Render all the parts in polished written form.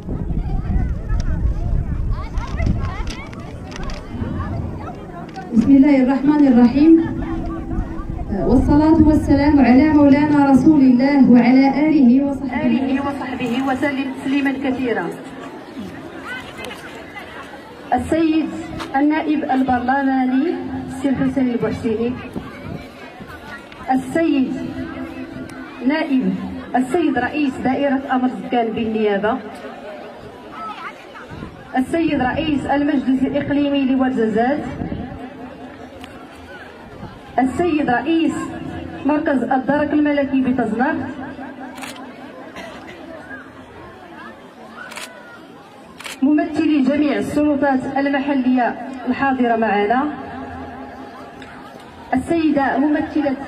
بسم الله الرحمن الرحيم، والصلاة والسلام على مولانا رسول الله وعلى آله وصحبه وسلم تسليما كثيرا. السيد النائب البرلماني السي الحسين البحسيني، السيد رئيس دائرة أمر زكان بالنيابة، السيد رئيس المجلس الإقليمي لورزازات، السيد رئيس مركز الدرك الملكي بتزناق، ممثلي جميع السلطات المحلية الحاضرة معنا، السيدة ممثلة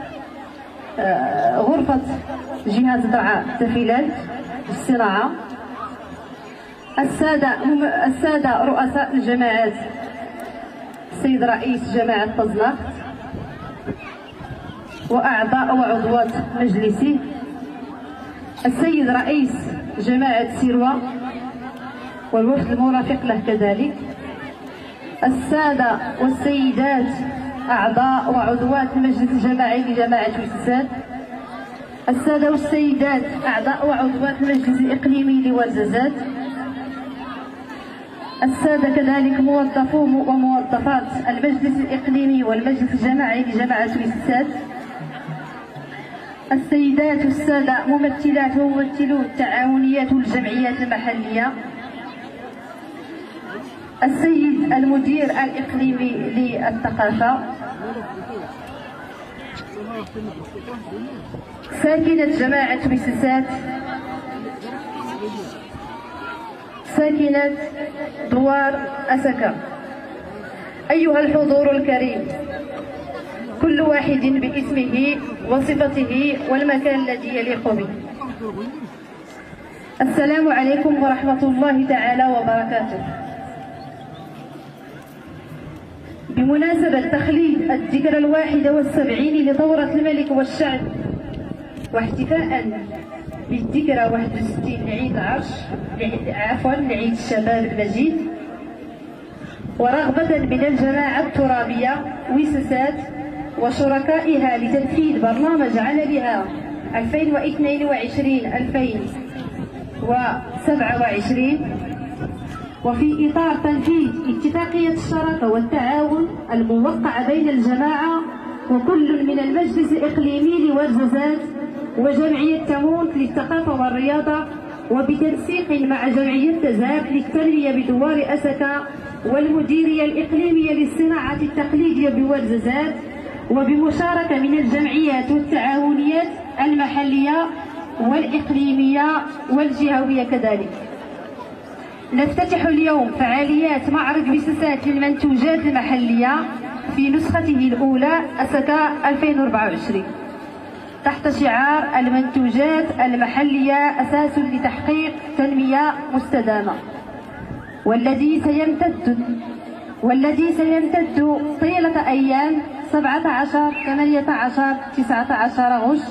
غرفة جهاز درعا التفيلات الصناعة، السادة رؤساء الجماعات، السيد رئيس جماعة تزناق وأعضاء وعضوات مجلسه، السيد رئيس جماعة سيروة والوفد المرافق له كذلك، السادة والسيدات أعضاء وعضوات المجلس الجماعي لجماعة وسسات، السادة والسيدات أعضاء وعضوات المجلس الإقليمي لورزازات، السادة كذلك موظفو وموظفات المجلس الإقليمي والمجلس الجماعي لجماعة وسسات، السيدات والسادة ممثلات وممثلو التعاونيات والجمعيات المحلية، السيد المدير الإقليمي للثقافة، ساكنة جماعة وسسات، ساكنة دوار أسكا، أيها الحضور الكريم، كل واحد باسمه وصفته والمكان الذي يليق به. السلام عليكم ورحمة الله تعالى وبركاته. بمناسبة تخليد الذكرى 71 لثورة الملك والشعب، واحتفاء بالذكرى 61 لعيد العرش لعيد الشباب المجيد، ورغبة من الجماعة الترابية وسسات وشركائها لتنفيذ برنامج عملها 2022-2027، وفي إطار تنفيذ اتفاقية الشراكة والتعاون الموقعة بين الجماعة وكل من المجلس الإقليمي لورزازات وجمعية تمونت للثقافة والرياضة، وبتنسيق مع جمعية تزاب للتنمية بدوار أسكا والمديرية الإقليمية للصناعة التقليدية بورزازات، وبمشاركة من الجمعيات والتعاونيات المحلية والإقليمية والجهوية كذلك. نفتتح اليوم فعاليات معرض وسسات للمنتوجات المحلية في نسخته الأولى أسكا 2024 تحت شعار المنتوجات المحلية أساس لتحقيق تنمية مستدامة، والذي سيمتد طيلة أيام 17 18 19 غشت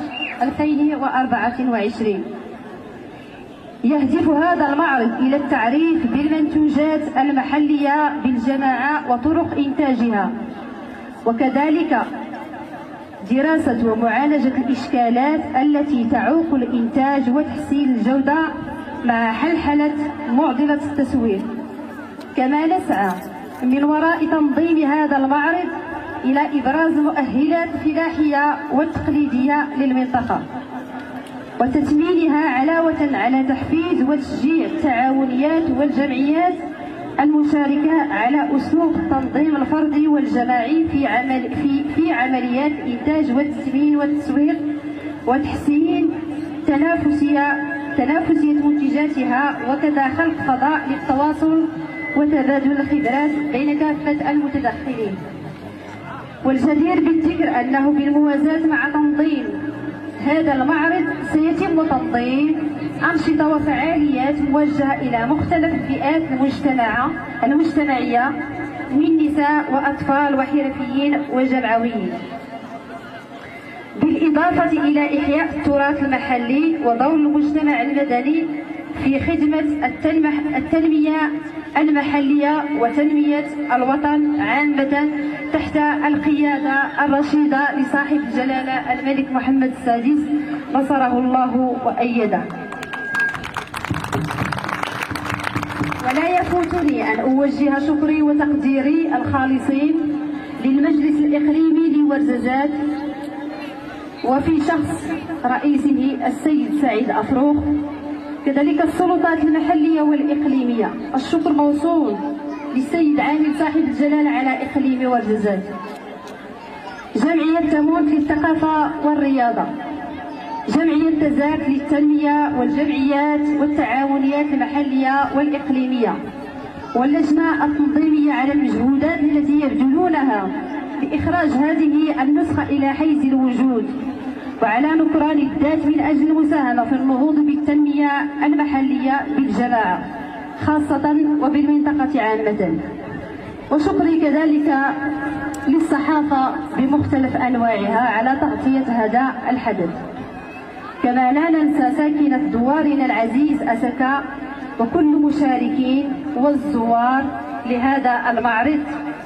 2024. يهدف هذا المعرض إلى التعريف بالمنتوجات المحلية بالجماعة وطرق إنتاجها، وكذلك دراسة ومعالجة الإشكالات التي تعوق الإنتاج وتحسين الجودة مع حلحلة معضلة التسويق. كما نسعى من وراء تنظيم هذا المعرض إلى إبراز مؤهلات الفلاحية والتقليدية للمنطقة، وتثمينها علاوة على تحفيز وتشجيع التعاونيات والجمعيات المشاركة على أسلوب التنظيم الفردي والجماعي في عمليات الإنتاج والتثمين والتسويق، وتحسين تنافسية منتجاتها، وكذا خلق فضاء للتواصل وتبادل الخبرات بين كافة المتدخلين. والجدير بالذكر أنه بالموازاة مع تنظيم هذا المعرض سيتم تنظيم أنشطة وفعاليات موجهة إلى مختلف الفئات المجتمعية من نساء وأطفال وحرفيين وجمعويين، بالإضافة إلى إحياء التراث المحلي ودور المجتمع المدني في خدمة التنمية المحلية وتنمية الوطن عامة تحت القيادة الرشيدة لصاحب الجلالة الملك محمد السادس نصره الله وأيده. ولا يفوتني أن أوجه شكري وتقديري الخالصين للمجلس الإقليمي لورزازات وفي شخص رئيسه السيد سعيد أفروخ، كذلك السلطات المحلية والإقليمية. الشكر موصول للسيد عامل صاحب الجلالة على إقليم ورزازات، جمعية تموت للثقافة والرياضة، جمعية تزاك للتنمية والجمعيات والتعاونيات المحلية والإقليمية، واللجنة التنظيمية على المجهودات التي يبذلونها لإخراج هذه النسخة إلى حيز الوجود، وعلى نكران الذات من أجل المساهمة في النهوض بالتنمية المحلية بالجماعة خاصة وبالمنطقة عامة. وشكري كذلك للصحافة بمختلف أنواعها على تغطية هذا الحدث، كما لا ننسى ساكنة دوارنا العزيز أسكا وكل مشاركين والزوار لهذا المعرض.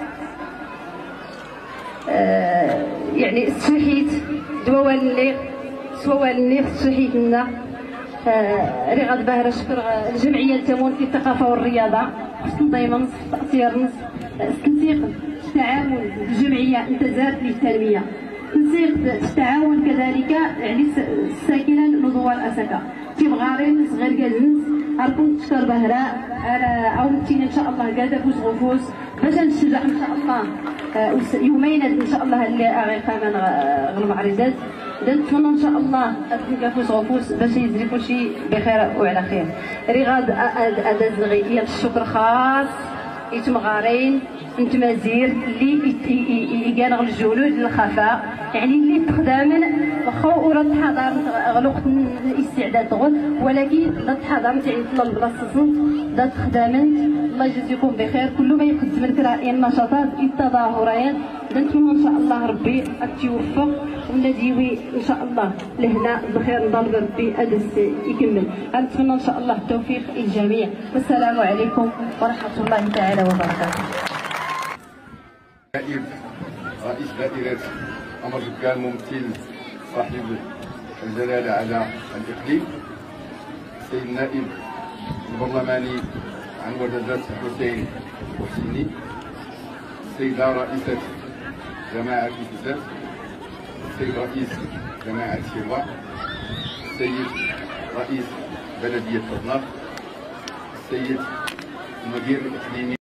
يعني استشحيت دوالني سوالني استشحيتنا رغد باهرة شكر الجمعية تمون في الثقافة والرياضة حسن ضيمنس تأثير نص تنسيق التعاون الجمعية انتزات للتنمية، تنسيق التعاون كذلك يعني الساكنة نضوان أسكا تيمغارين صغير كازنس أركون تشكر بهراء على عاونتينا إن شاء الله قادة فوز غفوز باش نشجع إن شاء الله يومين إن شاء الله اللي أغيقا من المعرضات نتمنى إن شاء الله أتنكافوس غفوس باش يزري كلشي بخير وعلى خير. رغاد أداز غير الشكر خاص يتمغارين نتمازير اللي يقانغ الجلود الخفاء يعني اللي تخدمن واخا ورد حضر غلوقت الاستعداد غد ولكن ضد حضر تاع طلال بلاصتن ضد خدامن. الله يجزيكم بخير كل ما يقدم لك رأي النشاطات التظاهرات نتمنى ان شاء الله ربي تيوفق وناديوي ان شاء الله لهنا بخير نضرب ربي ادس يكمل. نتمنى ان شاء الله التوفيق للجميع والسلام عليكم ورحمه الله تعالى وبركاته. نائب رئيس دائرة أمريكا ممثل صاحب الجلالة على الإقليم، السيد النائب البرلماني عن ورزازات حسين وحسيني، السيدة رئيسة جماعة الكتاب، السيد رئيس جماعة شروع، السيد رئيس بلدية طرناف، السيد المدير الإقليمي